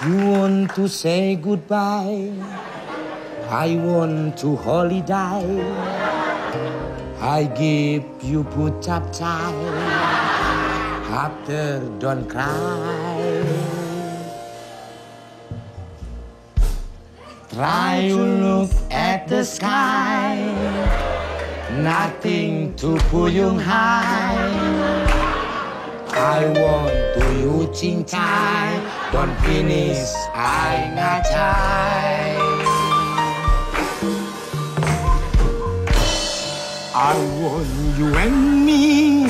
You want to say goodbye, I want to holiday. I give you put up time, after don't cry. Try to look at the sky, nothing to fuyonghai. I want to you cingcay, don't finish I ngacai. I want you and me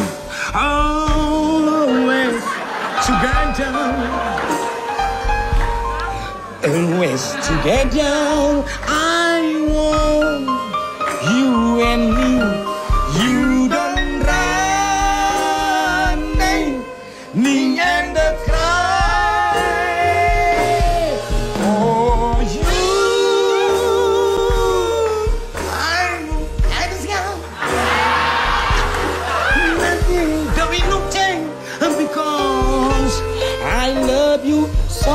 always together, always together. I want you and me. You don't run, ning and the cry. Oh, you, I'm at the sky. Nothing going to change because I love you so.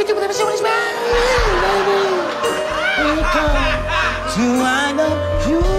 To I love you.